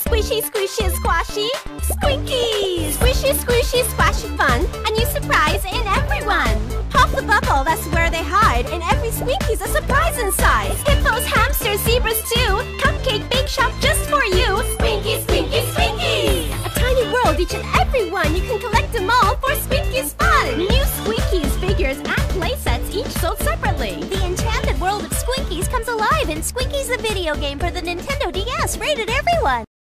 Squishy, squishy, squashy. Squinkies! Squishy, squishy, squashy fun. A new surprise in everyone. Pop the bubble, that's where they hide. In every Squinkies, a surprise inside. Hippos, hamsters, zebras too. Cupcake bake shop just for you. Squinkies, Squinkies, Squinkies! A tiny world, each and every one. You can collect them all for Squinkies fun. New Squinkies figures and play sets, each sold separately. The enchanted world of Squinkies comes alive in Squinkies the video game for the Nintendo DS, rated everyone.